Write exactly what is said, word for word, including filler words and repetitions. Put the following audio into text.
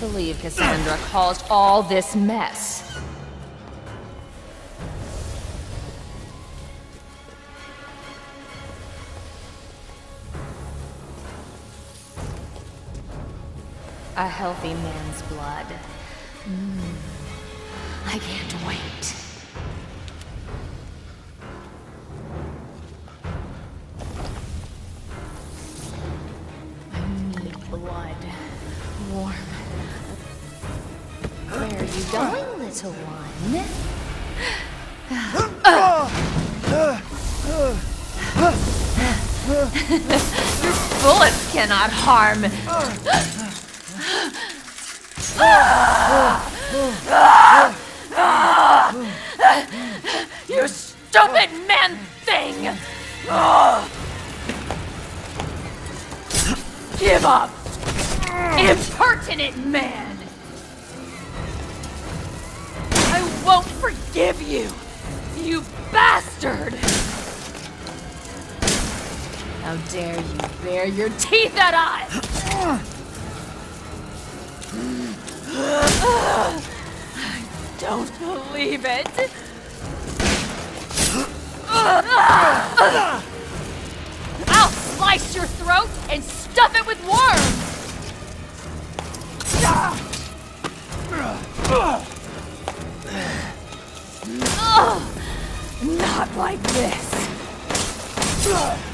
believe Cassandra caused all this mess. A healthy man's blood. Mm. I can't wait. I need blood. Warm. Where are you going, little one? Your bullets cannot harm. You stupid man thing! Give up! Impertinent man! I won't forgive you! You bastard! How dare you bare your teeth at us! I don't believe it! I'll slice your throat and stuff it with worms! Not like this!